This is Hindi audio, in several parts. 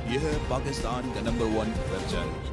ये है पाकिस्तान का नंबर 1 वेब चैनल।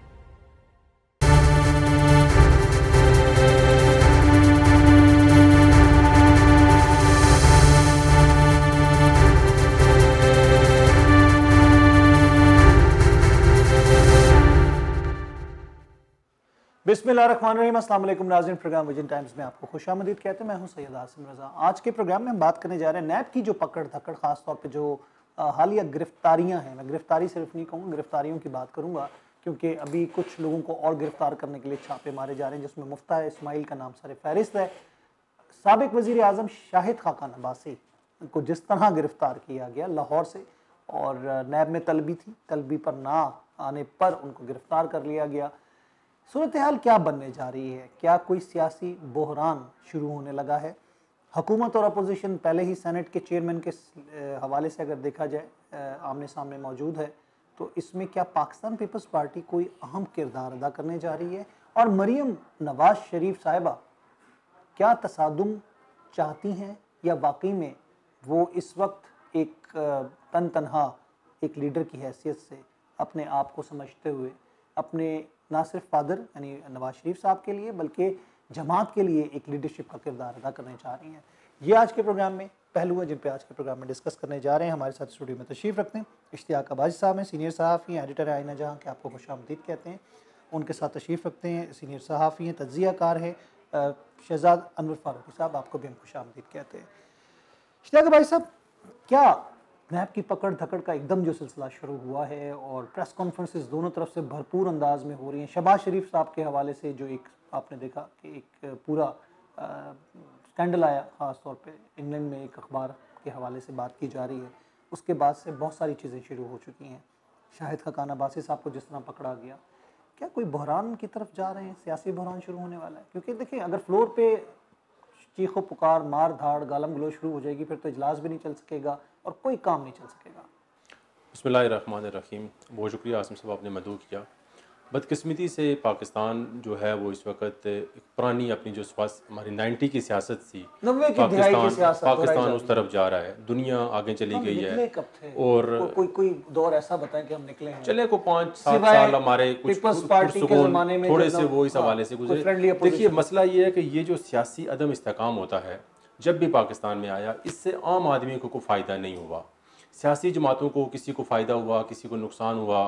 बिस्मिल्लाहिर्रहमानिर्रहीम, अस्सलाम वालेकुम नाज़रीन। प्रोग्राम विजन टाइम्स में आपको खुशामदीद कहते हैं। मैं हूं सैयद आसिम रज़ा। आज के प्रोग्राम में हम बात करने जा रहे हैं नैब की जो पकड़ धकड़, ख़ास तौर पे जो हालिया गिरफ्तारियां हैं। मैं गिरफ्तारी सिर्फ नहीं कहूँगा, गिरफ्तारियों की बात करूँगा, क्योंकि अभी कुछ लोगों को और गिरफ्तार करने के लिए छापे मारे जा रहे हैं, जिसमें मुफ्ता इस्माइल का नाम सर फहरिस्त है। साबिक वज़ीर आज़म शाहिद खाकान अब्बासी को जिस तरह गिरफ्तार किया गया लाहौर से, और नैब में तलबी थी, तलबी पर ना आने पर उनको गिरफ्तार कर लिया गया। सूरत हाल क्या बनने जा रही है? क्या कोई सियासी बहरान शुरू होने लगा है? हुकूमत और अपोजिशन पहले ही सेनेट के चेयरमैन के हवाले से अगर देखा जाए आमने सामने मौजूद है, तो इसमें क्या पाकिस्तान पीपल्स पार्टी कोई अहम किरदार अदा करने जा रही है? और मरीम नवाज शरीफ साहिबा क्या तसादुम चाहती हैं, या वाकई में वो इस वक्त एक तनहा एक लीडर की हैसियत से अपने आप को समझते हुए अपने ना सिर्फ फादर यानी नवाज शरीफ साहब के लिए बल्कि जमात के लिए एक लीडरशिप का किरदार अदा करने जा रही हैं? ये आज के प्रोग्राम में पहलू है जिन पे आज के प्रोग्राम में डिस्कस करने जा रहे हैं। हमारे साथ स्टूडियो में तशरीफ़ रखते हैं इश्तियाक अब्बासी साहब हैं, सीनियर सहाफ़ी हैं, एडिटर आईना जहां के आपको खुशामदीद कहते हैं। उनके साथ तशरीफ़ रखते हैं सीनियर सहाफ़ी हैं, तज्ज़ियाकार हैं शहजाद अनवर फारूकी साहब, आपको भी हम खुशामदीद कहते हैं। इश्तियाक अब्बासी साहब, क्या नैब की पकड़ धकड़ का एकदम जो सिलसिला शुरू हुआ है और प्रेस कॉन्फ्रेंसेस दोनों तरफ से भरपूर अंदाज में हो रही हैं, शहबाज शरीफ साहब के हवाले से जो एक आपने देखा कि एक पूरा स्कैंडल आया, ख़ास तौर पे इंग्लैंड में एक अखबार के हवाले से बात की जा रही है, उसके बाद से बहुत सारी चीज़ें शुरू हो चुकी हैं। शाहिद खाकान अब्बासी साहब को जिस तरह पकड़ा गया, क्या कोई बहरान की तरफ जा रहे हैं? सियासी बहरान शुरू होने वाला है? क्योंकि देखिए, अगर फ्लोर पे चीखो पुकार, मार धाड़, गालम गलोच शुरू हो जाएगी, फिर तो इजलास भी नहीं चल सकेगा और कोई काम नहीं चल सकेगा। बिस्मिल्लाहिर्रहमानिर्रहीम। बहुत शुक्रिया आसिम साहब, आपने मदऊ किया। बदकिस्मती से पाकिस्तान जो है वो इस वक्त पुरानी अपनी जो हमारी 90 की सियासत थी, पाकिस्तान उस तरफ जा रहा है। दुनिया आगे चली गई है और कोई दौर ऐसा बताएं कि हम निकले हैं। चले को 5-7 साल हमारे कुछ थोड़े से वो इस हवाले से गुजरे। देखिए, मसला ये है कि ये जो सियासी अदम इस्तेकाम होता है जब भी पाकिस्तान में आया, इससे आम आदमी को कोई फ़ायदा नहीं हुआ। सियासी जमातों को किसी को फ़ायदा हुआ, किसी को नुकसान हुआ,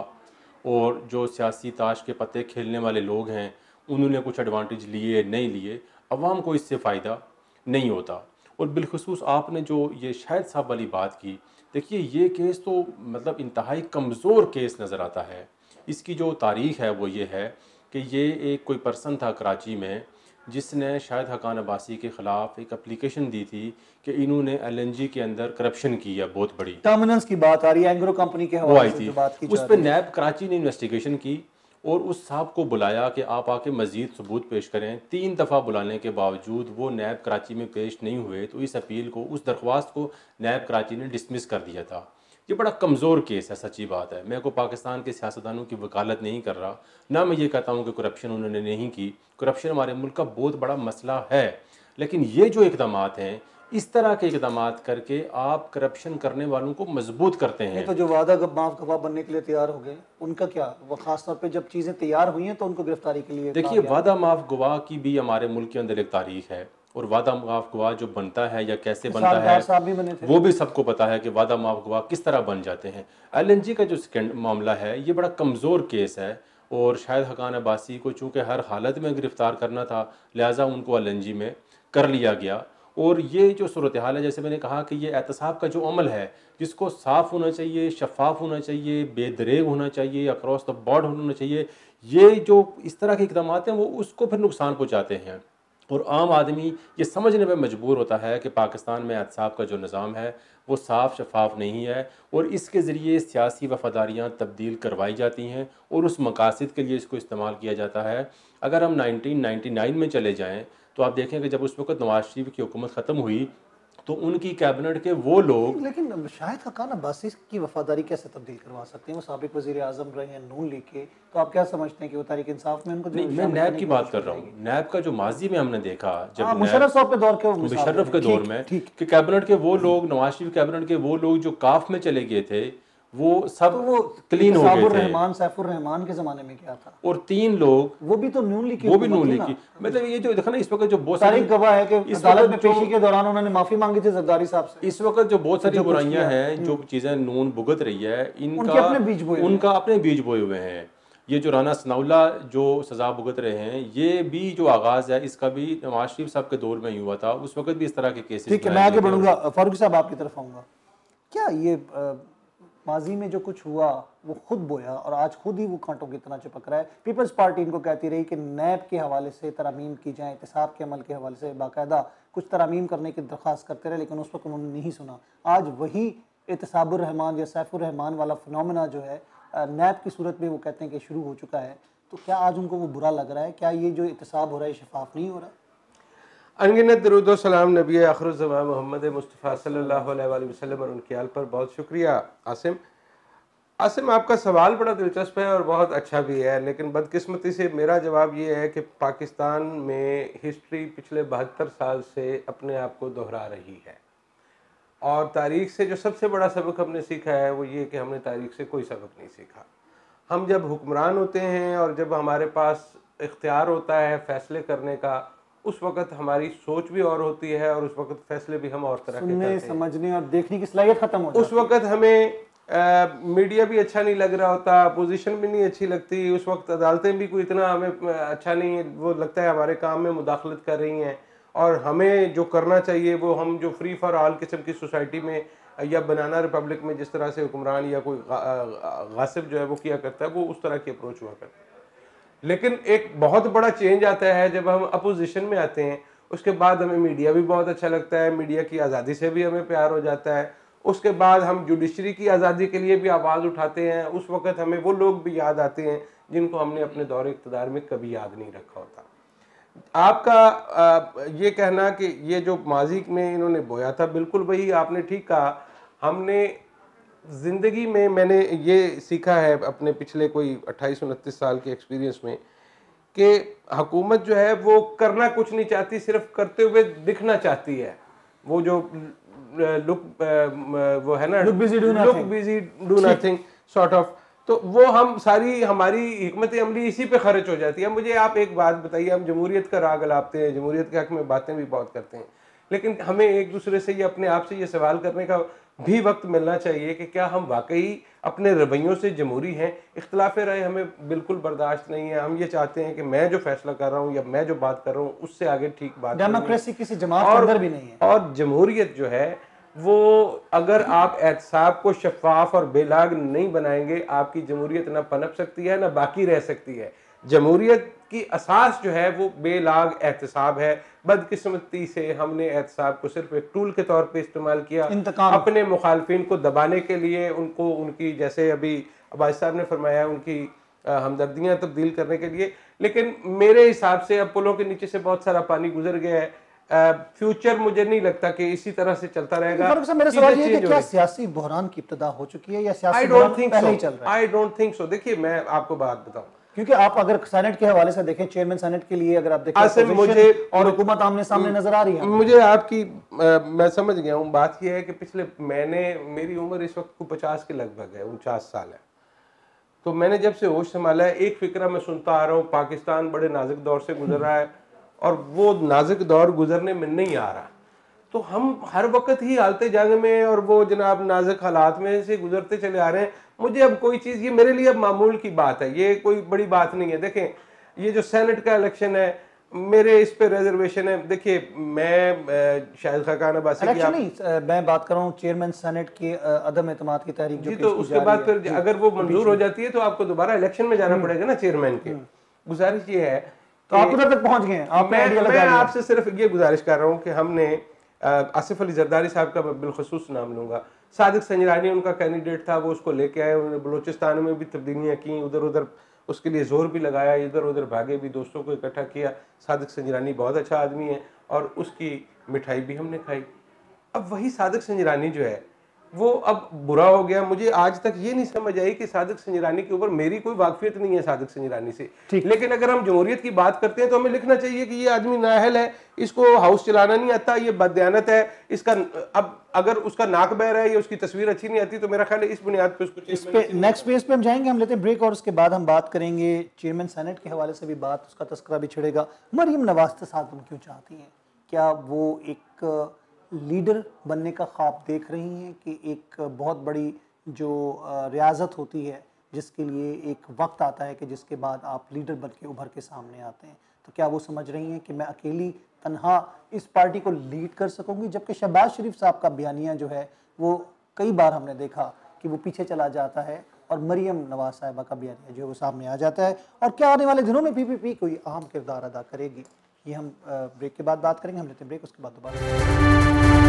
और जो सियासी ताश के पत्ते खेलने वाले लोग हैं उन्होंने कुछ एडवांटेज लिए नहीं लिए, अवाम को इससे फ़ायदा नहीं होता। और बिलखुसूस आपने जो ये शाहिद साहब वाली बात की, देखिए ये केस तो मतलब इंतहाई कमज़ोर केस नज़र आता है। इसकी जो तारीख़ है वो ये है कि ये एक कोई पर्सन था कराची में जिसने शाहिद खाकान अब्बासी के ख़िलाफ़ एक एप्लीकेशन दी थी कि इन्होंने LNG के अंदर करप्शन की है, बहुत बड़ी टर्मिनल्स की बात आ रही है, एंग्रो कंपनी के हवाले से जो बात की उस पर नैब कराची ने इन्वेस्टिगेशन की और उस साहब को बुलाया कि आप आके मज़ीद सबूत पेश करें। 3 दफ़ा बुलाने के बावजूद वो नैब कराची में पेश नहीं हुए, तो इस अपील को, उस दरख्वास्त को नैब कराची ने डिसमिस कर दिया था। ये बड़ा कमज़ोर केस है, सच्ची बात है। मैं को पाकिस्तान के सियासतदानों की वकालत नहीं कर रहा, ना मैं ये कहता हूँ कि करप्शन उन्होंने नहीं की। करप्शन हमारे मुल्क का बहुत बड़ा मसला है, लेकिन ये जो इक़दामात हैं, इस तरह के इक़दामात करके आप करप्शन करने वालों को मजबूत करते हैं। तो जो वादा माफ गवाह बनने के लिए तैयार हो गए, उनका क्या? वो खास तौर पे जब चीज़ें तैयार हुई हैं तो उनको गिरफ्तारी के लिए देखिए, वादा माफ गवाह की भी हमारे मुल्क के अंदर एक तारीख है, और वादा माफ गवाह जो बनता है या कैसे बनता है वो भी सबको पता है कि वादा माफ गवाह किस तरह बन जाते हैं। LNG का जो मामला है ये बड़ा कमज़ोर केस है, और शाहिद खाकान अब्बासी को चूँकि हर हालत में गिरफ़्तार करना था, लिहाजा उनको LNG में कर लिया गया। और ये जो सूरत हाल है, जैसे मैंने कहा कि ये एहतसाब का जो अमल है, जिसको साफ़ होना चाहिए, शफाफ होना चाहिए, बेदरेग होना चाहिए, अक्रॉस द बोर्ड होना चाहिए, ये जो इस तरह के इक़दाम हैं वो उसको फिर नुकसान पहुँचाते हैं। और आम आदमी ये समझने में मजबूर होता है कि पाकिस्तान में एहतसाब का जो निज़ाम है वो साफ़ शफाफ नहीं है, और इसके ज़रिए सियासी वफ़ादारियाँ तब्दील करवाई जाती हैं और उस मकासद के लिए इसको इस्तेमाल किया जाता है। अगर हम 1999 में चले जाएँ तो आप देखें कि जब उस वक्त नवाज शरीफ की हुकूमत ख़त्म हुई तो उनकी कैबिनेट के वो लोग, लेकिन शाहिद खाकान अब्बासी की वफादारी कैसे तब्दील करवा सकते हैं? वो साबिक वज़ीर आज़म रहे हैं नून लीग के, तो आप क्या समझते हैं कि वो तहरीक इंसाफ में उनको? नहीं, मैं नैब की बात कर रहा हूँ। नैब का जो माजी में हमने देखा, जब मुशर्रफ साहब के दौर के, मुशर्रफ के दौर में कि कैबिनेट के वो लोग, नवाज शरीफ कैबिनेट के वो लोग जो काफ में चले गए थे, वो सब तो वो क्लीन हो गए थे। रहमान सैफुर रहमान के जमाने में क्या था? और 3 लोग, वो भी तो नून लीग की, वो भी नून लीग की। मतलब ये जो देखा ना इस वक्त जो बहुत सारी तारीख गवाह है कि अदालत में पेशी के दौरान उन्होंने माफी मांगी थी जरदारी साहब से। इस वक्त जो बहुत सारी बुराइयां हैं, जो चीजें नून भुगत रही है, इनका उनके अपने बीज बोए हुए हैं। ये जो राना सनाउल्ला जो सजा भुगत रहे हैं, ये भी जो आगाज है इसका भी नवाज शरीफ साहब के दौर में ही हुआ था। उस वक्त भी इस तरह के केसेस। ठीक है, मैं आगे बढ़ूंगा। फारूक साहब आपकी तरफ आऊंगा। क्या ये माजी में जो कुछ हुआ वो खुद बोया और आज खुद ही वो कांटों की तरह चिपक रहा है? पीपल्स पार्टी इनको कहती रही कि नैब के हवाले से तरमीम की जाए, एहतसाब के अमल के हवाले से बाकायदा कुछ तरमीम करने की दरख्वास्त करते रहे, लेकिन उस वक्त उन्होंने नहीं सुना। आज वही एहतसाबुर रहमान या सैफुर रहमान वाला फिनोमेना जो है नैब की सूरत में वो कहते हैं कि शुरू हो चुका है, तो क्या आज उनको वो बुरा लग रहा है? क्या ये जो एहतसाब हो रहा है शफाफ नहीं हो रहा? अनगिनत दरूद व सलाम नबी आखिरुज़्ज़मान मोहम्मद मुस्तफ़ा सल्लल्लाहु अलैहि वसल्लम और उनके आल पर। बहुत शुक्रिया आसिम, आपका सवाल बड़ा दिलचस्प है और बहुत अच्छा भी है, लेकिन बदकिस्मती से मेरा जवाब ये है कि पाकिस्तान में हिस्ट्री पिछले 72 साल से अपने आप को दोहरा रही है। और तारीख से जो सबसे बड़ा सबक हमने सीखा है वो ये कि हमने तारीख से कोई सबक नहीं सीखा। हम जब हुक्मरान होते हैं और जब हमारे पास इख्तियार होता है फैसले करने का, उस वक्त हमारी सोच भी और होती है और उस वक्त फैसले भी हम और तरह के करते हैं। समझने और देखने की सलाहियत खत्म हो जाती है। उस वक्त हमें मीडिया भी अच्छा नहीं लग रहा होता, अपोजिशन भी नहीं अच्छी लगती, उस वक्त अदालतें भी कोई इतना हमें अच्छा नहीं, वो लगता है हमारे काम में मुदाखलत कर रही हैं। और हमें जो करना चाहिए वो हम जो फ्री फॉर ऑल किस्म की सोसाइटी में या बनाना रिपब्लिक में जिस तरह से हुक्मरान या कोई गासिब जो है वो किया करता है, वो उस तरह की अप्रोच हुआ करता है। लेकिन एक बहुत बड़ा चेंज आता है जब हम अपोजिशन में आते हैं। उसके बाद हमें मीडिया भी बहुत अच्छा लगता है, मीडिया की आज़ादी से भी हमें प्यार हो जाता है। उसके बाद हम जुडिशरी की आज़ादी के लिए भी आवाज़ उठाते हैं। उस वक्त हमें वो लोग भी याद आते हैं जिनको हमने अपने दौर इक़्तिदार में कभी याद नहीं रखा होता। आपका ये कहना कि ये जो माजी में इन्होंने बोया था, बिल्कुल वही आपने ठीक कहा। हमने ज़िंदगी में, मैंने ये सीखा है अपने पिछले कोई 28-29 साल के एक्सपीरियंस में कि हुकूमत जो है वो करना कुछ नहीं चाहती, सिर्फ करते हुए दिखना चाहती है। वो जो वो है ना, look busy do nothing sort of, तो वो हम सारी हमारी हिकमत अमली इसी पे खर्च हो जाती है। मुझे आप एक बात बताइए, हम जमहूरियत का राग अलापते हैं, जमहूरियत के हक में बातें भी बहुत करते हैं, लेकिन हमें एक दूसरे से ये अपने आप से ये सवाल करने का भी वक्त मिलना चाहिए कि क्या हम वाकई अपने रवैयों से जमहूरी हैं? इख्तिलाफ राय हमें बिल्कुल बर्दाश्त नहीं है। हम ये चाहते हैं कि मैं जो फैसला कर रहा हूँ या मैं जो बात कर रहा हूँ उससे आगे ठीक बात, डेमोक्रेसी किसी जमात के अंदर भी नहीं है। और जमहूरियत जो है वो, अगर आप एहतसाब को शफाफ और बेलाग नहीं बनाएंगे, आपकी जमहूरियत ना पनप सकती है ना बाकी रह सकती है। जमहूरियत की असास जो है वो बेलाग एहतसाब है। बदकिस्मती से हमने एहतसाब को सिर्फ एक टूल के तौर पे इस्तेमाल किया, अपने मुखालफिन को दबाने के लिए, उनको उनकी, जैसे अभी अब्बास साहब ने फरमाया, उनकी हमदर्दियाँ तब्दील करने के लिए। लेकिन मेरे हिसाब से अब पुलों के नीचे से बहुत सारा पानी गुजर गया है। फ्यूचर मुझे नहीं लगता कि इसी तरह से चलता रहेगा। मेरा सवाल ये है कि क्या सियासी बहरान की इब्तिदा हो चुकी है या सियासी बहरान पहले ही चल रहा है? I don't think so. देखिए, मैं आपको बात बताऊं, क्योंकि आप अगर सेनेट के हवाले से देखें, चेयरमैन सेनेट के लिए अगर आप देखें, मुझे और हुकूमत आमने सामने नजर आ रही है। मुझे आपकी मैं समझ गया हूँ। बात यह है कि पिछले, मेरी उम्र इस वक्त को 50 के लगभग है, 49 साल है। तो मैंने जब से होश संभाला है, एक फिक्रा मैं सुनता आ रहा हूँ, पाकिस्तान बड़े नाजुक दौर से गुजर रहा है और वो नाजुक दौर गुजरने में नहीं आ रहा। तो हम हर वक्त ही हालते जंग में और वो जनाब नाजुक हालात में से गुजरते चले आ रहे हैं। मुझे अब कोई चीज़, ये मेरे लिए अब मामूल की बात है, ये कोई बड़ी बात नहीं है। देखें, ये जो सेनेट का इलेक्शन है, मेरे इस पे रिजर्वेशन है। देखिए, मैं शायद खाकान अब्बासी की नहीं, मैं बात कर रहा हूँ चेयरमैन सेनेट की अदम एतमाद की तहरीक जो, तो उसके बाद फिर अगर वो मंजूर हो जाती है तो आपको दोबारा इलेक्शन में जाना पड़ेगा ना चेयरमैन के। गुजारिश ये है, तो आप उधर तक पहुंच गए। मैं आपसे सिर्फ ये गुजारिश कर रहा हूँ कि हमने आसिफ अली जरदारी साहब का मैं बिलखसूस नाम लूँगा, सादिक संजरानी उनका कैंडिडेट था, वो उसको लेके आए, उन्होंने बलूचिस्तान में भी तब्दीलियाँ की, उधर उधर उसके लिए जोर भी लगाया, इधर उधर भागे भी, दोस्तों को इकट्ठा किया। सादिक संजरानी बहुत अच्छा आदमी है और उसकी मिठाई भी हमने खाई। अब वही सादिक संजरानी जो है वो अब बुरा हो गया। मुझे आज तक ये नहीं समझ आई कि सादिक संजरानी के ऊपर, मेरी कोई वाकफियत नहीं है सादिक संजरानी से, लेकिन अगर हम जमहूरियत की बात करते हैं तो हमें लिखना चाहिए कि ये आदमी नाअहल है, इसको हाउस चलाना नहीं आता, ये बददयानत है, इसका अब अगर उसका नाक बह रहा है या उसकी तस्वीर अच्छी नहीं आती तो मेरा ख्याल है इस बुनियाद पर उसको इस पे नेक्स्ट पेज पे हम जाएंगे, हम लेते हैं ब्रेक और उसके बाद हम बात करेंगे चेयरमैन सेनेट के हवाले से भी बात, उसका तस्करा भी छिड़ेगा। मरियम नवाज के साथ तुम क्यों चाहती हैं? क्या वो एक लीडर बनने का ख्वाब देख रही हैं कि एक बहुत बड़ी जो रियासत होती है जिसके लिए एक वक्त आता है कि जिसके बाद आप लीडर बन के उभर के सामने आते हैं, तो क्या वो समझ रही हैं कि मैं अकेली तन्हा इस पार्टी को लीड कर सकूंगी? जबकि शहबाज शरीफ साहब का बयानिया जो है वो कई बार हमने देखा कि वो पीछे चला जाता है और मरियम नवाज साहिबा का बयानिया जो है वो सामने आ जाता है। और क्या आने वाले दिनों में पीपीपी कोई अहम किरदार अदा करेगी, ये हम ब्रेक के बाद बात करेंगे। हम लेते हैं ब्रेक, उसके बाद दोबारा।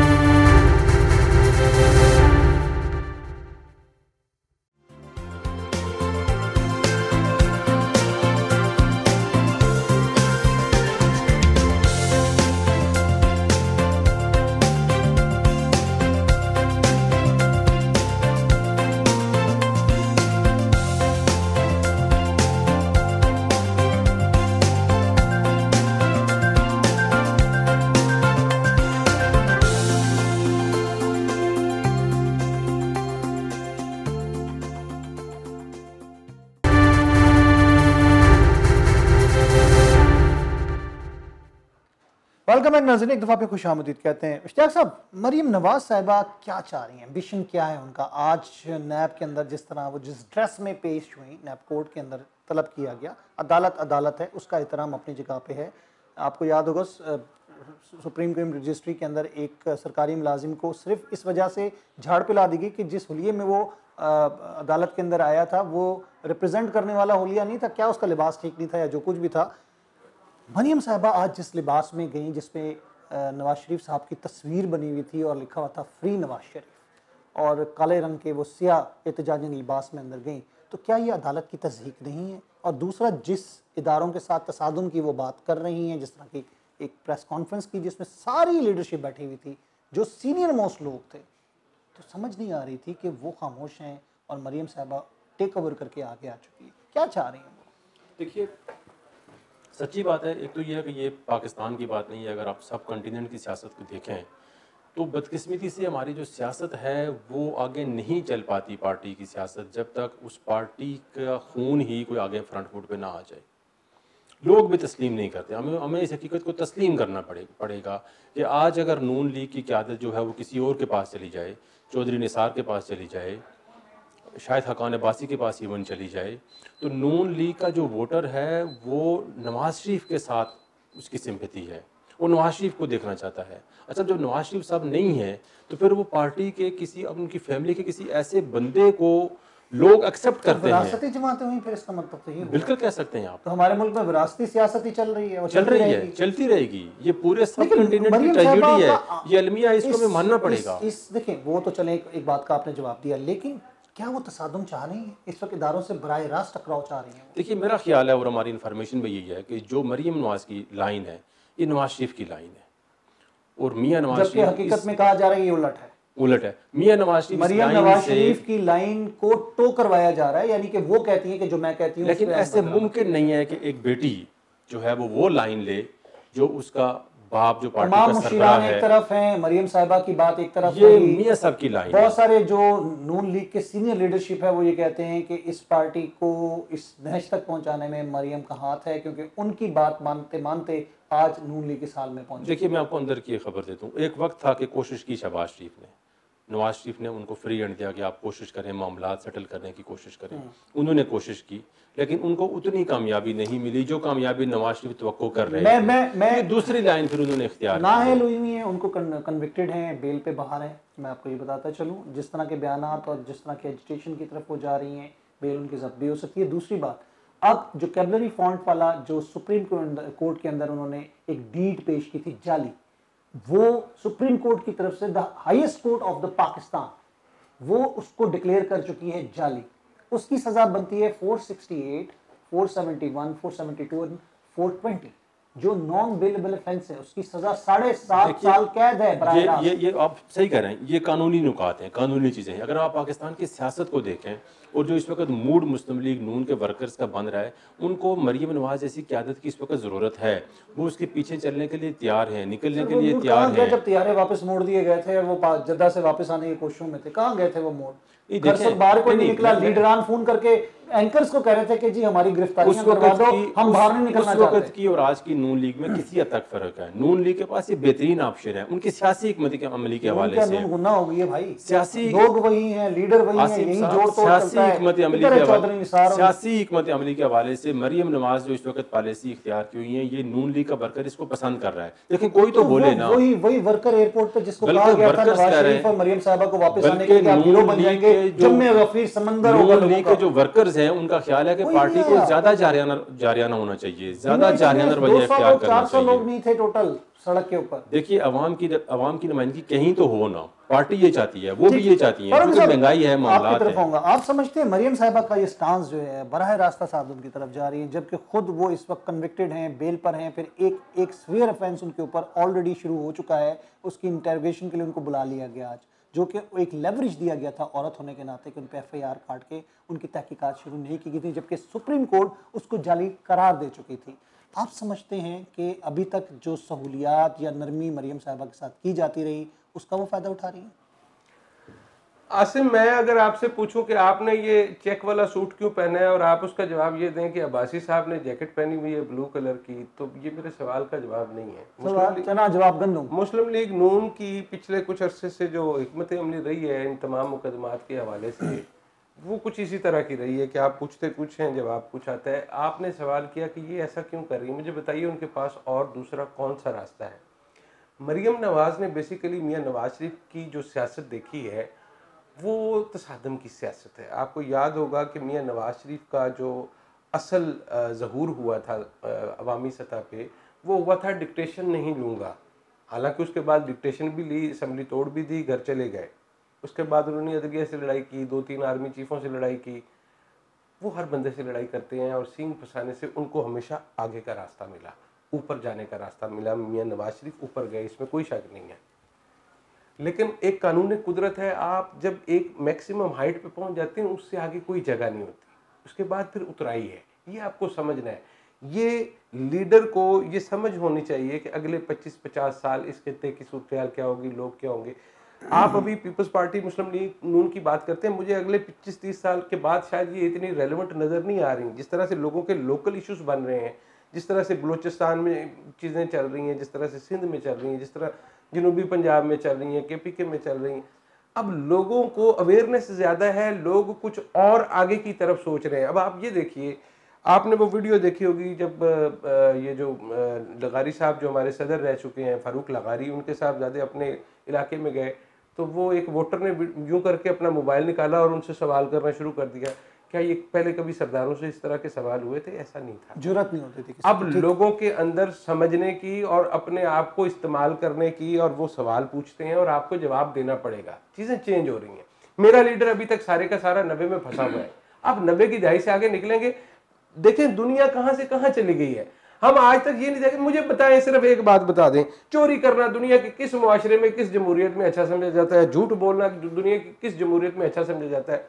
वेलकम बैक नाज़रीन, एक दफ़ा पे खुश आमदीद कहते हैं। इश्तियाक साहब, मरियम नवाज साहिबा क्या चाह रही हैं, एम्बिशन क्या है उनका? आज नैब के अंदर जिस तरह वो जिस ड्रेस में पेश हुई, नैब कोर्ट के अंदर तलब किया गया, अदालत अदालत है, उसका एहतराम अपनी जगह पे है। आपको याद होगा सुप्रीम कोर्ट रजिस्ट्री के अंदर एक सरकारी मुलाजिम को सिर्फ इस वजह से झाड़ पिला दी गई कि जिस हुलिये में वो अदालत के अंदर आया था वो रिप्रेजेंट करने वाला हुलिया नहीं था, क्या उसका लिबास ठीक नहीं था या जो कुछ भी था। मरियम साहिबा आज जिस लिबास में गई जिसमें नवाज शरीफ साहब की तस्वीर बनी हुई थी और लिखा हुआ था फ्री नवाज शरीफ, और काले रंग के वो सियाह एहतजाजी लिबास में अंदर गई, तो क्या ये अदालत की तस्दीक नहीं है? और दूसरा, जिस इदारों के साथ तसादुम की वो बात कर रही हैं, जिस तरह की एक प्रेस कॉन्फ्रेंस की जिसमें सारी लीडरशिप बैठी हुई थी, जो सीनियर मोस्ट लोग थे, तो समझ नहीं आ रही थी कि वो खामोश हैं और मरियम साहिबा टेक ओवर करके आगे आ चुकी है। क्या चाह रही हैं वो? देखिए, सच्ची बात है, एक तो ये है कि ये पाकिस्तान की बात नहीं है। अगर आप सब कॉन्टिनेंट की सियासत को देखें तो बदकिस्मती से हमारी जो सियासत है वो आगे नहीं चल पाती, पार्टी की सियासत, जब तक उस पार्टी का खून ही कोई आगे फ्रंट फुट पे ना आ जाए। लोग भी तस्लीम नहीं करते। हमें इस हकीकत को तस्लीम करना पड़ेगा कि आज अगर नून लीग की क़यादत जो है वो किसी और के पास चली जाए, चौधरी निसार के पास चली जाए, शायद हकान अब्बासी के पास इवन चली जाए, तो नून लीग का जो वोटर है वो नवाज शरीफ के साथ उसकी सिंपैथी है, वो नवाज शरीफ को देखना चाहता है। अच्छा, जब नवाज शरीफ साहब नहीं है तो फिर वो पार्टी के किसी, अब उनकी फैमिली के किसी ऐसे बंदे को लोग एक्सेप्ट करते हैं। विरासती जमातें हुई, फिर इसका मतलब तो ये बिल्कुल कह सकते हैं आप। तो हमारे मुल्क में विरासती सियासत ही चल रही है, और चल रही है, चलती रहेगी। ये पूरे सब कंटिनेंट की ट्रेजेडी है, ये अलमिया, इसको हमें मानना पड़ेगा। इस देखें, वो तो चले एक बात का आपने जवाब दिया, लेकिन क्या वो तसादुम चाह रही हैं? इस वक्त इदारों से बराह रास्त टकराव चाह रही हैं? देखिए, मेरा ख्याल है और हमारी इन्फॉर्मेशन में यही है कि जो मरियम नवाज की लाइन है ये नवाज शरीफ की लाइन है, और मियां नवाज जबकि हकीकत में कहा जा रहा है ये उलट है। मियां नवाज शरीफ, मरियम नवाज शरीफ की लाइन को टो करवाया जा रहा है, यानी कि वो कहती है कि जो मैं कहती हूँ। लेकिन ऐसे मुमकिन नहीं है कि एक बेटी जो है वो लाइन ले जो उसका बाप जो पार्टी का सरबराह है। एक तरफ है मरियम साहिबा की बात, एक तरफ ये मियां साहब की लाइन। बहुत सारे जो नून लीग के सीनियर लीडरशिप है वो ये कहते हैं कि इस पार्टी को इस नहज तक पहुंचाने में मरियम का हाथ है, क्योंकि उनकी बात मानते मानते आज नून लीग इस हाल में पहुंचे। देखिए, मैं आपको अंदर की खबर देता हूँ। एक वक्त था कि कोशिश की शहबाज शरीफ ने, नवाज शरीफ ने उनको फ्री हैंड दिया कि आप कोशिश करें, मामला सेटल करने की कोशिश करें। उन्होंने कोशिश की, लेकिन उनको उतनी कामयाबी नहीं मिली जो कामयाबी नवाज शरीफ तवक्को कर रहे थे। मैं दूसरी लाइन फिर उन्होंने इख्तियार नाअहल हुई है, उनको कन्विक्टेड हैं, बेल पे बाहर हैं। मैं आपको ये बताता चलूँ, जिस तरह के बयानात और जिस तरह के एजिटेशन की तरफ वो जा रही हैं, बेल उनकी जब्त भी हो सकती है। दूसरी बात, अब जो कैबलरी फॉन्ट वाला जो सुप्रीम कोर्ट के अंदर उन्होंने एक डीड पेश की थी जाली, वो सुप्रीम कोर्ट की तरफ से the highest court of the Pakistan वो उसको डिक्लेयर कर चुकी है जाली। उसकी सजा बनती है 468, 471, 472 और 420। जो नॉन बेलेबल ऑफेंस है उसकी सजा 7.5 साल कैद है। ये आप सही कह रहे हैं, ये कानूनी नुकात हैं, कानूनी चीज़ें हैं। अगर आप पाकिस्तान की सियासत को देखें और जो इस वक्त मूड मुस्लिम लीग नून के वर्कर्स का बन रहा है, उनको मरियम नवाज जैसी क़यादत की इस वक्त ज़रूरत है। वो उसके पीछे चलने के लिए तैयार हैं, निकलने के लिए तैयार हैं। जब तैयारे वापस मोड़ दिए गए थे और वो जद्दा से वापस आने की कोशिशों में थे, कहाँ गए थे वो मोड़? घर से बाहर कोई नहीं निकला। लीडरान फोन करके एंकर्स को कह रहे थे कि जी हमारी गिरफ्तारियां करवा दो, हम बाहर नहीं निकलना चाहते। उस वक्त की और आज की नून लीग में किसी हद तक फर्क है। नून लीग के पास ये बेहतरीन ऑप्शन है उनकी सियासी हिकमत अमली के हवाले से। गुना हो गई है भाई, सियासी लोग वही हैं, लीडर वही हैं, यही जोड़ तोड़ चलता है। सियासी हिकमत अमली के हवाले से मरियम नवाज जो इस वक्त पॉलिसी इख्तियार की हुई है, ये नून लीग का वर्कर इसको पसंद कर रहा है। लेकिन कोई तो बोले ना, वही वर्कर एयरपोर्ट पे जिसको कहा गया था नवाज शरीफ और मरियम साहबा को वापस आने के लिए आप हीरो बन जाएंगे, जम्मे गफीर समंदर होगा। नून लीग के जो वर्कर्स हैं उनका ख्याल है कि पार्टी को ज्यादा जारियाना होना चाहिए, ज्यादा जारियाना रवैया इख्तियार करना चाहिए। 400 लोग नहीं थे टोटल सड़क के ऊपर। देखिए अवाम की नुमाइंदगी कहीं तो हो ना, पार्टी ये चाहती है, वो भी ये चाहती है, क्योंकि महंगाई है, मामलात है। आप समझते हैं मरियम साहिबा का ये स्टांस जो है बराह रास्ता साधन की तरफ जा रही है, जबकि खुद वो इस वक्त कन्विक्टेड हैं, बेल पर हैं, फिर एक सीवियर ऑफेंस उनके ऊपर ऑलरेडी शुरू हो चुका है, उसकी इंटरोगेशन के लिए उनको बुला लिया गया आज, जो कि एक लेवरेज दिया गया था औरत होने के नाते कि उन पर FIR काट के उनकी तहकीकात शुरू नहीं की गई थी, जबकि सुप्रीम कोर्ट उसको जाली करार दे चुकी थी। आप समझते हैं कि अभी तक जो सहूलियात या नरमी मरियम साहिबा के साथ की जाती रही उसका वो फ़ायदा उठा रही है? आसिम, मैं अगर आपसे पूछूं कि आपने ये चेक वाला सूट क्यों पहना है और आप उसका जवाब ये दें कि अब्बासी साहब ने जैकेट पहनी हुई है ब्लू कलर की, तो ये मेरे सवाल का जवाब नहीं है। जवाब गंदूं। मुस्लिम लीग नून की पिछले कुछ अरसे से जो हिकमत अमली रही है इन तमाम मुकदमात के हवाले से, वो कुछ इसी तरह की रही है कि आप पूछते कुछ हैं, जवाब कुछ आता है। आपने सवाल किया कि ये ऐसा क्यों कर रही है, मुझे बताइए उनके पास और दूसरा कौन सा रास्ता है। मरियम नवाज ने बेसिकली मियां नवाज शरीफ की जो सियासत देखी है वो तसादम की सियासत है। आपको याद होगा कि मियां नवाज शरीफ का जो असल ज़हूर हुआ था अवामी सतह पे, वो हुआ था डिक्टेशन नहीं लूँगा। हालांकि उसके बाद डिक्टेशन भी ली, असम्बली तोड़ भी दी, घर चले गए। उसके बाद उन्होंने अदलिया से लड़ाई की, 2-3 आर्मी चीफ़ों से लड़ाई की। वो हर बंदे से लड़ाई करते हैं और सींग फंसाने से उनको हमेशा आगे का रास्ता मिला, ऊपर जाने का रास्ता मिला। मियां नवाज शरीफ ऊपर गए, इसमें कोई शक नहीं है। लेकिन एक कानून कुदरत है, आप जब एक मैक्सिमम हाइट पे पहुंच जाते हैं उससे आगे कोई जगह नहीं होती, उसके बाद फिर उतराई है। ये आपको समझना है। ये लीडर को ये समझ होनी चाहिए कि अगले 25-50 साल इस खित्ते की सूरत क्या होगी, लोग क्या होंगे। आप अभी people's party Muslim league Noon की बात करते हैं, मुझे अगले 25-30 साल के बाद शायद ये इतनी रेलेवेंट नज़र नहीं आ रही। जिस तरह से लोगों के लोकल इश्यूज बन रहे हैं, जिस तरह से बलूचिस्तान में चीज़ें चल रही हैं, जिस तरह से सिंध में चल रही हैं, जिस तरह जनूबी पंजाब में चल रही हैं, KPK में चल रही हैं, अब लोगों को अवेयरनेस ज़्यादा है, लोग कुछ और आगे की तरफ सोच रहे हैं। अब आप ये देखिए, आपने वो वीडियो देखी होगी जब ये जो लगारी साहब जो हमारे सदर रह चुके हैं, फारूक लगारी, उनके साहबजादे अपने इलाके में गए तो वो एक वोटर ने यूं करके अपना मोबाइल निकाला और उनसे सवाल करना शुरू कर दिया। क्या ये पहले कभी सरदारों से इस तरह के सवाल हुए थे? ऐसा नहीं था, जुर्रत नहीं होती थी। अब लोगों के अंदर समझने की और अपने आप को इस्तेमाल करने की, और वो सवाल पूछते हैं और आपको जवाब देना पड़ेगा। चीजें चेंज हो रही हैं। मेरा लीडर अभी तक सारे का सारा 90 में फंसा हुआ है। आप 90 की दहाई से आगे निकलेंगे, देखें दुनिया कहां से कहां चली गई है। हम आज तक ये नहीं देखें। मुझे बताएं, सिर्फ एक बात बता दें, चोरी करना दुनिया के किस मुआशरे में, किस जमहूरियत में अच्छा समझा जाता है? झूठ बोलना दुनिया की किस जमहूरियत में अच्छा समझा जाता है?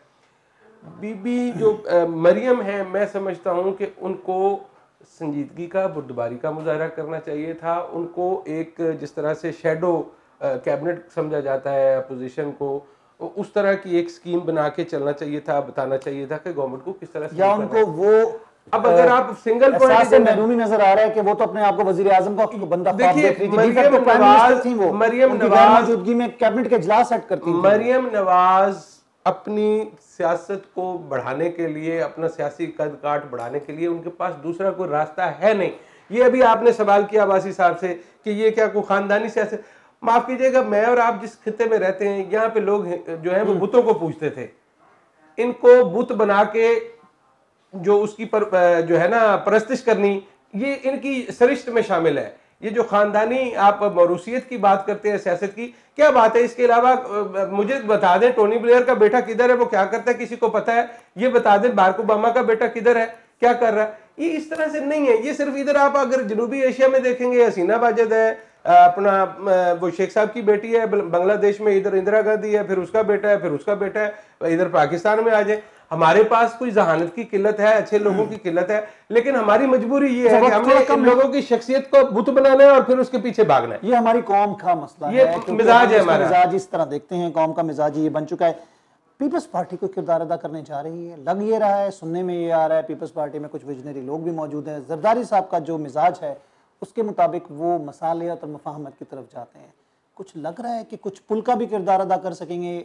बीबी जो मरियम है, मैं समझता हूं कि उनको संजीदगी का, बुर्दबारी का मुजाहरा करना चाहिए था। उनको एक जिस तरह से शेडो कैबिनेट समझा जाता है अपोजिशन को, उस तरह की एक स्कीम बना के चलना चाहिए था, बताना चाहिए था कि गवर्नमेंट को किस तरह से, या उनको वो। अब अगर आप सिंगल पॉइंट से महरूमी नजर आ रहा है कि वो तो अपने आप को वजीर आजम का बंदा ख्वाब देख रही थी। मरियम नवाज मौजूदगी में कैबिनेट के इजलास सेट करती थी। मरियम नवाज अपनी सियासत को बढ़ाने के लिए, अपना सियासी कद काठ बढ़ाने के लिए उनके पास दूसरा कोई रास्ता है नहीं। ये अभी आपने सवाल किया अब्बासी साहब से कि ये क्या कोई खानदानी सियासत, माफ कीजिएगा, मैं और आप जिस खित्ते में रहते हैं यहाँ पे लोग जो है वो बुतों को पूजते थे। इनको बुत बना के जो उसकी जो है ना परस्तिश करनी, ये इनकी सरिश्त में शामिल है। ये जो खानदानी आप मौरूसियत की बात करते हैं, सियासत की क्या बात है? इसके अलावा मुझे बता दें टोनी ब्लेयर का बेटा किधर है, वो क्या करता है, किसी को पता है? ये बता दें बाराक ओबामा का बेटा किधर है, क्या कर रहा है? ये इस तरह से नहीं है। ये सिर्फ इधर आप अगर जनूबी एशिया में देखेंगे, हसीना वाजिद है, अपना वो शेख साहब की बेटी है बांग्लादेश में, इधर इंदिरा गांधी है, फिर उसका बेटा है, फिर उसका बेटा है, इधर पाकिस्तान में आ जाए। हमारे पास कोई जहानत की किल्लत है, अच्छे लोगों की किल्लत है, लेकिन हमारी मजबूरी ये है कि हमने इन लोगों की शख्सियत को बुत बनाना है और फिर उसके पीछे भागना है। ये हमारी कौम का मसला ये है, मिजाज है हमारा, मिजाज इस तरह देखते हैं, कौम का मिजाज ये बन चुका है। पीपल्स पार्टी को किरदार अदा करने जा रही है, लग ये रहा है, सुनने में ये आ रहा है, पीपल्स पार्टी में कुछ विजनरी लोग भी मौजूद हैं। जरदारी साहब का जो मिजाज है उसके मुताबिक वो मसालियत और मुफाहमत की तरफ जाते हैं। कुछ लग रहा है कि कुछ पुल का भी किरदार अदा कर सकेंगे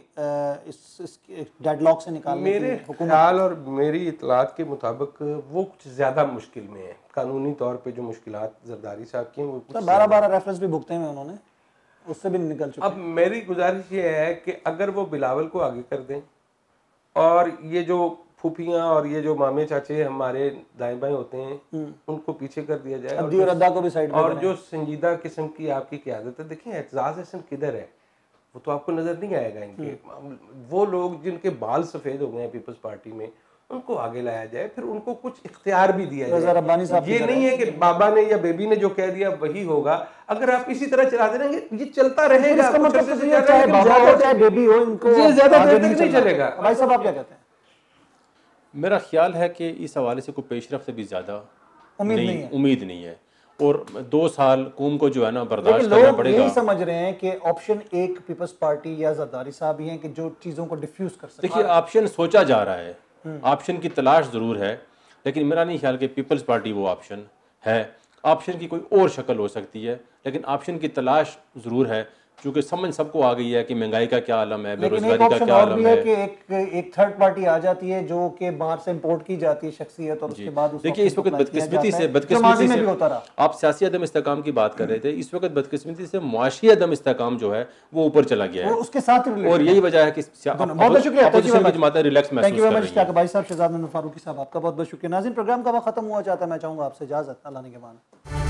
इस डेडलॉक से निकालने मेरे ख्याल और मेरी इतलात के मुताबिक वो कुछ ज़्यादा मुश्किल में है। कानूनी तौर पे जो मुश्किलात जरदारी साहब की हैं वो कुछ 12 रेफरेंस भी भुगते हुए उन्होंने, उससे भी निकल चुके। अब मेरी गुजारिश ये है कि अगर वो बिलावल को आगे कर दें और ये जो फूफियाँ और ये जो मामे चाचे हमारे दाएं बाएं होते हैं उनको पीछे कर दिया जाए, और रद्दा को भी साइड और जो संजीदा किस्म की आपकी क़यादत है। देखिए एतजाज़ हसन किधर है, वो तो आपको नजर नहीं आएगा। इनके वो लोग जिनके बाल सफेद हो गए हैं पीपल्स पार्टी में, उनको आगे लाया जाए, फिर उनको कुछ इख्तियार भी दिया जाए। ये नहीं है कि बाबा ने या बेबी ने जो कह दिया वही होगा। अगर आप इसी तरह चलाते रहेंगे ये चलता रहेगा, चाहे बाबा हो चाहे बेबी हो, इनको ये ज्यादा देर तक नहीं चलेगा। भाई साहब आप क्या कहते हैं? मेरा ख्याल है कि इस हवाले से कोई पेशरफ से भी ज़्यादा उम्मीद नहीं है, और 2 साल कौम को जो है ना बर्दाश्त करना पड़ेगा। यही समझ रहे हैं कि ऑप्शन एक पीपल्स पार्टी या जरदारी साहब ही हैं कि जो चीज़ों को डिफ्यूज कर सके। देखिए ऑप्शन सोचा जा रहा है, ऑप्शन की तलाश ज़रूर है, लेकिन मेरा नहीं ख्याल कि पीपल्स पार्टी वो ऑप्शन है। ऑप्शन की कोई और शक्ल हो सकती है, लेकिन ऑप्शन की तलाश ज़रूर है, क्योंकि समझ सबको आ गई है कि महंगाई का क्या आलम है, बेरोजगारी का क्या आलम है। कि एक थर्ड पार्टी आ जाती है जो कि बाहर से इंपोर्ट की जाती है शख्सियत, और उसके बाद देखिए इस वक्त बदकिस्मती से आप सियासी अदम इस्तेकाम की बात कर रहे थे, इस वक्त बदकिस्मती से मुआशी अदम इस्तेकाम जो है वो ऊपर चला गया है, उसके साथ और यही वजह है कि बहुत शुक्रिया रिलैक्स महसूस कर रही है। भाई साहब शहजाद फारूकी साहब आपका बहुत बहुत शुक्रिया। नाज़रीन प्रोग्राम का वक्त खत्म हुआ चाहता है, मैं चाहूँगा आपसे इजाज़त, अल्लाह ने के बाद।